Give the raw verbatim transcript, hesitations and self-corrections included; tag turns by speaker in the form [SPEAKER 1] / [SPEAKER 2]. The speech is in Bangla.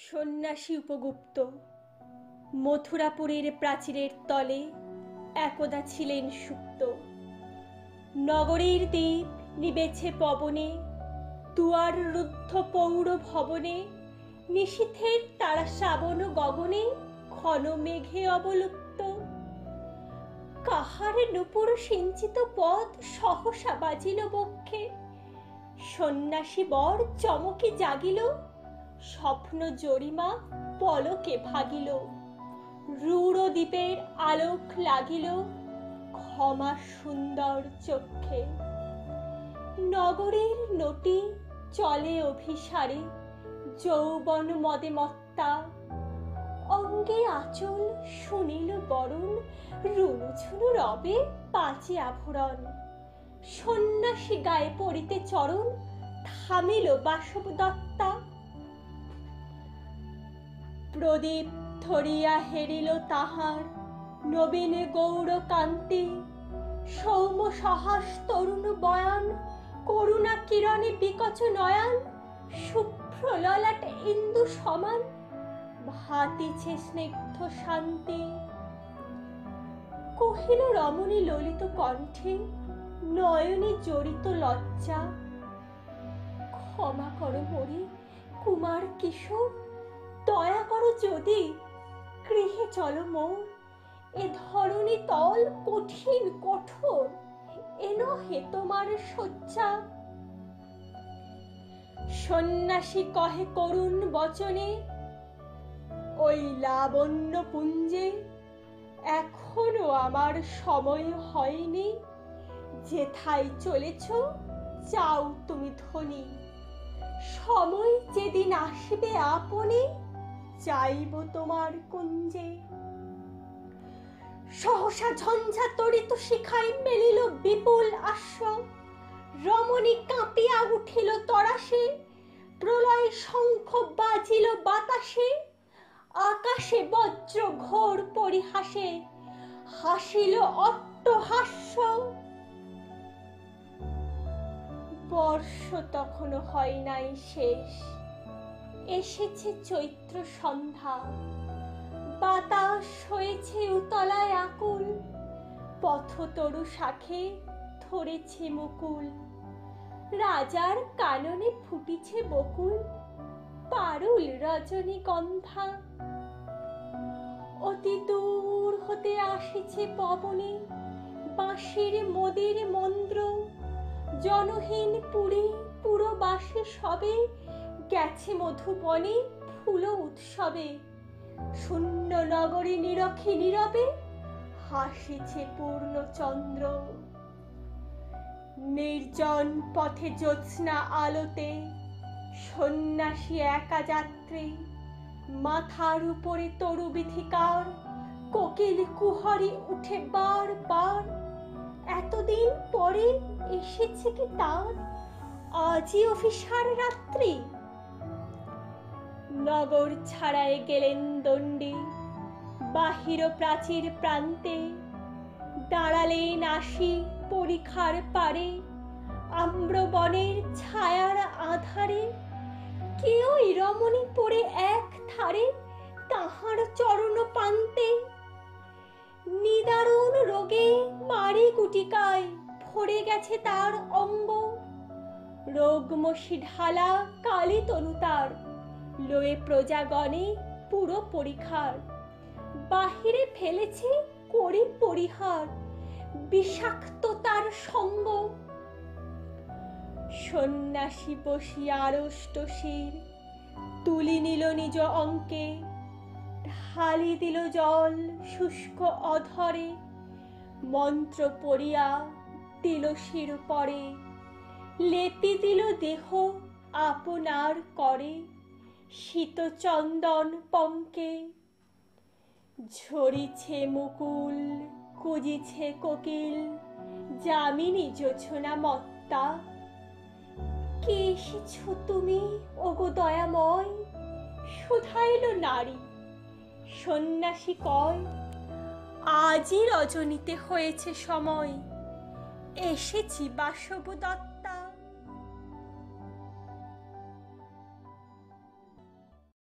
[SPEAKER 1] সন্ন্যাসী উপগুপ্ত মথুরাপুরের প্রাচীরের তলে একদা ছিলেন সুপ্ত। নগরীর দ্বীপ নিবেছে পবনে, দুয়ার রুদ্ধ পৌর ভবনে, নিশীথের তারা শ্রাবণ গগনে ঘন মেঘে অবলুপ্ত। কাহার নূপুর সিঞ্চিত পদ সহসা বাজিল বক্ষে, সন্ন্যাসী বর চমকে জাগিল, স্বপ্ন জরিমা পলকে ভাগিল। রূঢ় দ্বীপের আলোক লাগিল ক্ষমা সুন্দর চক্ষে। নগরের নটি চলে অভিসারে, যৌবন মদে মত্তা, অঙ্গে আঁচল সুনীল বরণ, রুনুঝুনু রবে পাঁচে আভরণ। সন্ন্যাসী গায়ে পড়িতে চরণ, থামিল বাসব দত্তা। প্রদীপ ধরিয়া হেরিল তাহার নবীন গৌর কান্তি, সৌম সহাস তরুণ বয়ান, করুণা কিরণে বিকচ নয়ন, শুভ্র ললাট ইন্দু সমান, ভাতিছে স্নিগ্ধ শান্তি। কহিল রমণী ললিত কণ্ঠে, নয়নে জড়িত লজ্জা, ক্ষমা করো মোরে কুমার কিশোর, দয়া করো যদি, গৃহে চলো মোর। এ ধরণী তল কঠিন কঠোর, এনো হে তোমার শয্যা। সন্ন্যাসী কহে করুণ বচনে, ওই লাবণ্য পুঞ্জে এখনো আমার সময় হয়নি। যেথায় চলেছ যাও তুমি ধনী, সময় যেদিন আসবে আপনে, যাইব তোমার কুঞ্জে। সহসা ঝঞ্ঝা তড়িত শিখায় মেলিল বিপুল আশ্ব, রমণী কাঁপিয়া উঠিল তরাসে, প্রলয় শঙ্খ বাজিল বাতাসে। আকাশে বজ্র ঘোর পরিহাসে, হাসিল অট্টহাস্য। বর্ষ তখনো হয় নাই শেষ, এসেছে চৈত্র সন্ধ্যা, বাতাস হয়েছে উতলায় আকুল, পথতরু শাখে ধরেছে মুকুল। রাজার কাননে ফুটিছে বকুল, পারুল রজনীগন্ধা। অতি দূর হতে আসিছে পবনে বাঁশির মদির মন্দ্র, জনহীন পুরী পুরবাসী সবে গেছে মধুবনে ফুল উৎসবে। শূন্য নগরী নিরখে নীরবে হাসিছে পূর্ণচন্দ্র। নির্জন পথে জ্যোৎস্না আলোতে সন্ন্যাসী একা যাত্রী, মাথার উপরে তরু বিথিকার, কোকিল কুহরে উঠে বার বার। এতদিন পরে এসেছে কি তার আজই অভিসার রাত্রি। নগর ছাড়ায় গেলেন দণ্ডী, বাহির প্রাচীর প্রান্তে, দাঁড়ালেন আসি পরিখার পারে, আম্রবনের ছায়ার আধারে। কেউই রমণী পড়ে এক ধারে, তাহার চরণ পান্তে। নিদারুণ রোগে মারি গুটিকায় ভরে গেছে তার অঙ্গ, রোগমসি ঢালা কালী তনু তার, লয়ে প্রজাগণে পুরো পরিখার। বাহিরে ফেলেছে করি পরিহার, বিষাক্ত তার সঙ্গ। সন্ন্যাসী বসিয়া আড়ষ্ট শির তুলি নিল নিজ অঙ্কে, ঢালি দিল জল শুষ্ক অধরে, মন্ত্র পড়িয়া দিল শির পরে, লেপি দিল দেহ আপনার করে, শীত চন্দন পঙ্কে। ঝরিছে মুকুল কুজিছে কোকিল, যামিনী জোছনা মত্তা। কে এসেছ তুমি ওগো দয়াময়, শুধাইল নারী। সন্ন্যাসী কয়, আজই রজনীতে হয়েছে সময়, এসেছি বাসব দত্ত।